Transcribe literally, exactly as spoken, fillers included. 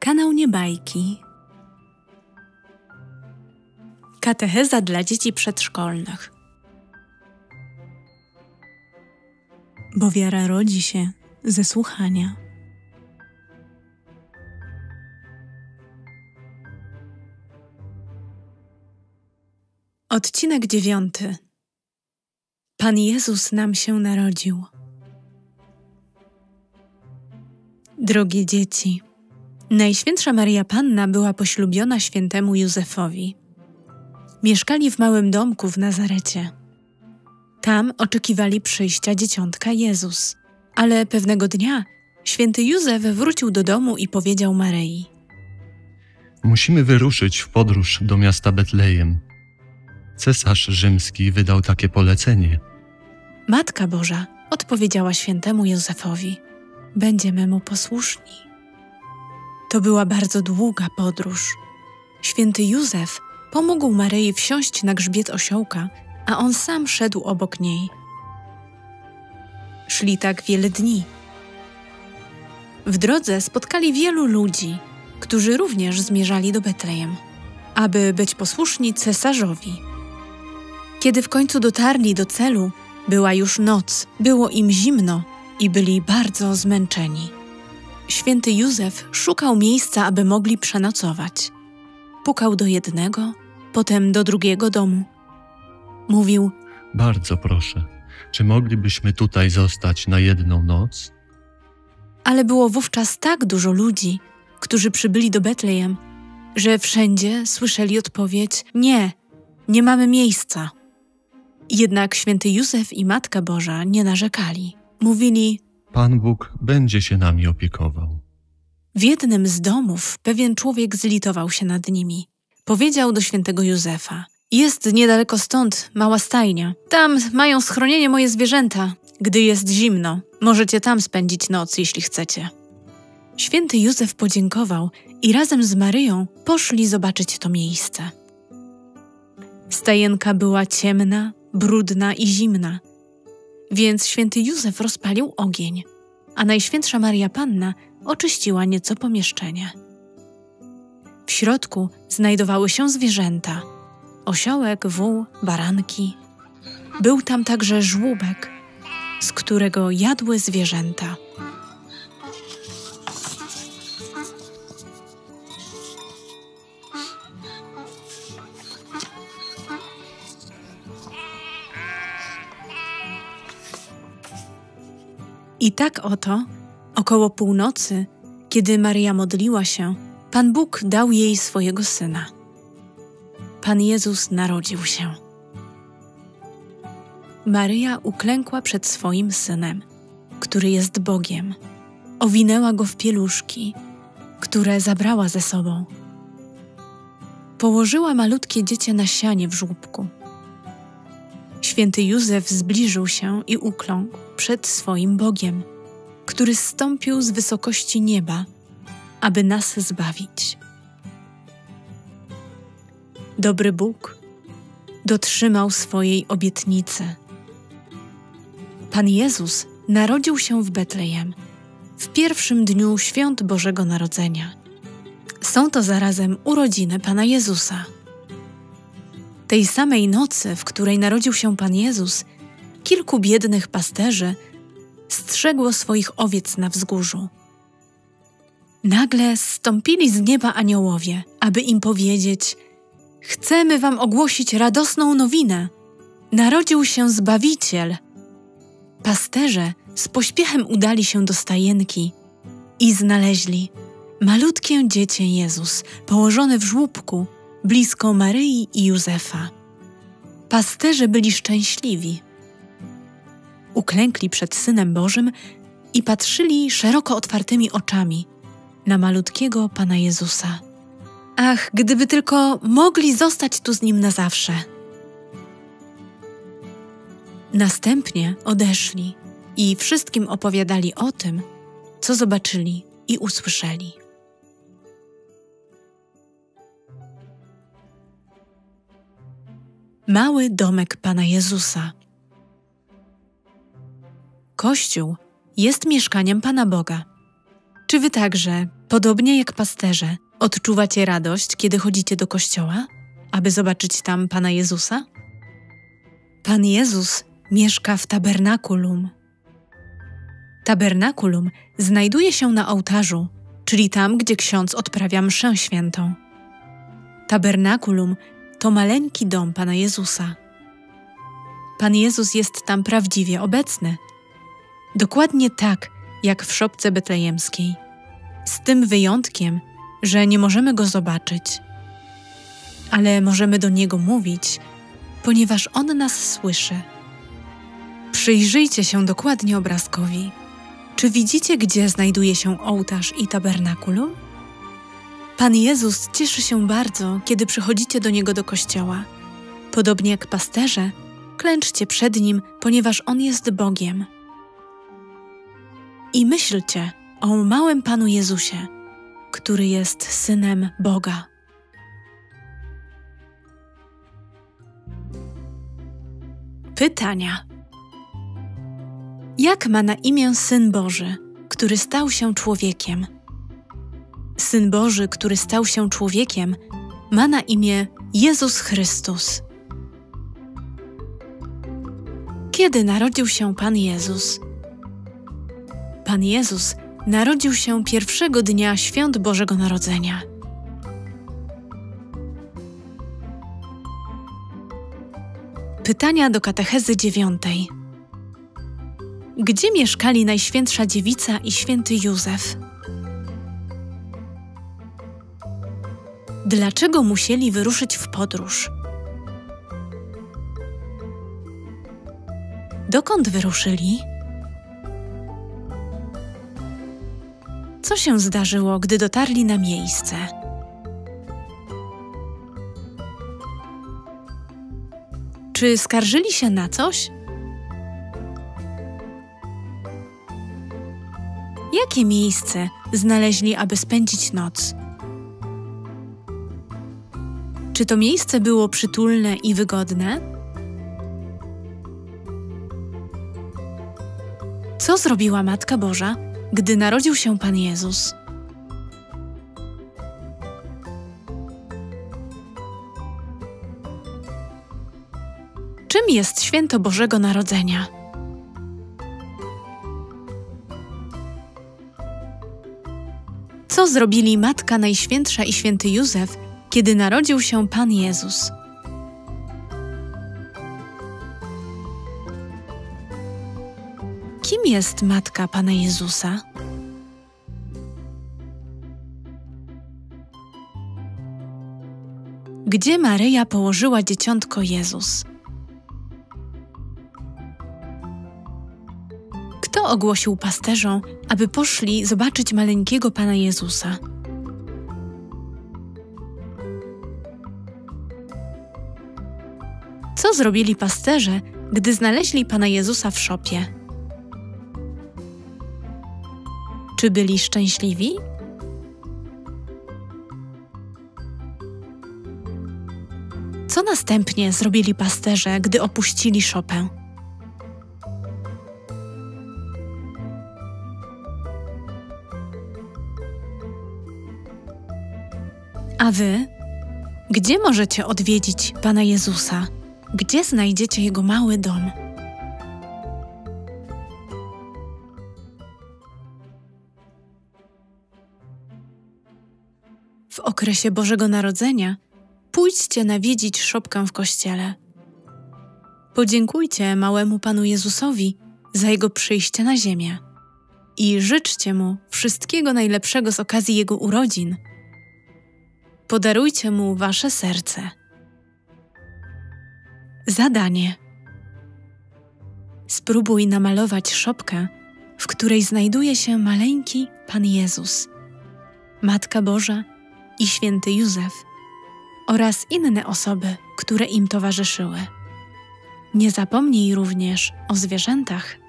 Kanał Niebajki. Katecheza dla dzieci przedszkolnych. Bo wiara rodzi się ze słuchania. Odcinek dziewiąty. Pan Jezus nam się narodził. Drogie dzieci, Najświętsza Maria Panna była poślubiona świętemu Józefowi. Mieszkali w małym domku w Nazarecie. Tam oczekiwali przyjścia dzieciątka Jezus. Ale pewnego dnia święty Józef wrócił do domu i powiedział Maryi: Musimy wyruszyć w podróż do miasta Betlejem. Cesarz rzymski wydał takie polecenie. Matka Boża odpowiedziała świętemu Józefowi: Będziemy mu posłuszni. To była bardzo długa podróż. Święty Józef pomógł Maryi wsiąść na grzbiet osiołka, a on sam szedł obok niej. Szli tak wiele dni. W drodze spotkali wielu ludzi, którzy również zmierzali do Betlejem, aby być posłuszni cesarzowi. Kiedy w końcu dotarli do celu, była już noc, było im zimno i byli bardzo zmęczeni. Święty Józef szukał miejsca, aby mogli przenocować. Pukał do jednego, potem do drugiego domu. Mówił: Bardzo proszę, czy moglibyśmy tutaj zostać na jedną noc? Ale było wówczas tak dużo ludzi, którzy przybyli do Betlejem, że wszędzie słyszeli odpowiedź: nie, nie mamy miejsca. Jednak święty Józef i Matka Boża nie narzekali. Mówili: Pan Bóg będzie się nami opiekował. W jednym z domów pewien człowiek zlitował się nad nimi. Powiedział do świętego Józefa: Jest niedaleko stąd mała stajnia. Tam mają schronienie moje zwierzęta. Gdy jest zimno, możecie tam spędzić noc, jeśli chcecie. Święty Józef podziękował i razem z Maryją poszli zobaczyć to miejsce. Stajenka była ciemna, brudna i zimna, więc święty Józef rozpalił ogień, a Najświętsza Maria Panna oczyściła nieco pomieszczenie. W środku znajdowały się zwierzęta: osiołek, wół, baranki. Był tam także żłóbek, z którego jadły zwierzęta. I tak oto, około północy, kiedy Maryja modliła się, Pan Bóg dał jej swojego Syna. Pan Jezus narodził się. Maryja uklękła przed swoim Synem, który jest Bogiem. Owinęła Go w pieluszki, które zabrała ze sobą. Położyła malutkie dziecię na sianie w żłóbku. Święty Józef zbliżył się i ukląkł przed swoim Bogiem, który zstąpił z wysokości nieba, aby nas zbawić. Dobry Bóg dotrzymał swojej obietnicy. Pan Jezus narodził się w Betlejem w pierwszym dniu świąt Bożego Narodzenia. Są to zarazem urodziny Pana Jezusa. Tej samej nocy, w której narodził się Pan Jezus, kilku biednych pasterzy strzegło swoich owiec na wzgórzu. Nagle zstąpili z nieba aniołowie, aby im powiedzieć: Chcemy wam ogłosić radosną nowinę. Narodził się Zbawiciel. Pasterze z pośpiechem udali się do stajenki i znaleźli malutkie dziecię Jezus położone w żłóbku blisko Maryi i Józefa. Pasterze byli szczęśliwi. Uklękli przed Synem Bożym i patrzyli szeroko otwartymi oczami na malutkiego Pana Jezusa. Ach, gdyby tylko mogli zostać tu z Nim na zawsze. Następnie odeszli i wszystkim opowiadali o tym, co zobaczyli i usłyszeli. Mały domek Pana Jezusa. Kościół jest mieszkaniem Pana Boga. Czy wy także Podobnie jak pasterze, odczuwacie radość, kiedy chodzicie do kościoła, aby zobaczyć tam Pana Jezusa? Pan Jezus mieszka w tabernakulum. Tabernakulum znajduje się na ołtarzu, czyli tam, gdzie ksiądz odprawia mszę świętą. Tabernakulum to maleńki dom Pana Jezusa. Pan Jezus jest tam prawdziwie obecny. Dokładnie tak, jak w szopce betlejemskiej. Z tym wyjątkiem, że nie możemy Go zobaczyć. Ale możemy do Niego mówić, ponieważ On nas słyszy. Przyjrzyjcie się dokładnie obrazkowi. Czy widzicie, gdzie znajduje się ołtarz i tabernakulum? Pan Jezus cieszy się bardzo, kiedy przychodzicie do Niego do kościoła. Podobnie jak pasterze, klęczcie przed Nim, ponieważ On jest Bogiem. I myślcie o małym Panu Jezusie, który jest Synem Boga. Pytania. Jak ma na imię Syn Boży, który stał się człowiekiem? Syn Boży, który stał się człowiekiem, ma na imię Jezus Chrystus. Kiedy narodził się Pan Jezus? Pan Jezus narodził się pierwszego dnia świąt Bożego Narodzenia. Pytania do katechezy dziewiątej. Gdzie mieszkali Najświętsza Dziewica i Święty Józef? Dlaczego musieli wyruszyć w podróż? Dokąd wyruszyli? Co się zdarzyło, gdy dotarli na miejsce? Czy skarżyli się na coś? Jakie miejsce znaleźli, aby spędzić noc? Czy to miejsce było przytulne i wygodne? Co zrobiła Matka Boża, gdy narodził się Pan Jezus? Czym jest święto Bożego Narodzenia? Co zrobili Matka Najświętsza i Święty Józef, kiedy narodził się Pan Jezus? Kim jest Matka Pana Jezusa? Gdzie Maryja położyła dzieciątko Jezus? Kto ogłosił pasterzom, aby poszli zobaczyć maleńkiego Pana Jezusa? Co zrobili pasterze, gdy znaleźli Pana Jezusa w szopie? Czy byli szczęśliwi? Co następnie zrobili pasterze, gdy opuścili szopę? A wy? Gdzie możecie odwiedzić Pana Jezusa? Gdzie znajdziecie Jego mały dom? W okresie Bożego Narodzenia pójdźcie nawiedzić szopkę w kościele. Podziękujcie małemu Panu Jezusowi za Jego przyjście na ziemię i życzcie Mu wszystkiego najlepszego z okazji Jego urodzin. Podarujcie Mu wasze serce. Zadanie. Spróbuj namalować szopkę, w której znajduje się maleńki Pan Jezus, Matka Boża i Święty Józef oraz inne osoby, które im towarzyszyły. Nie zapomnij również o zwierzętach.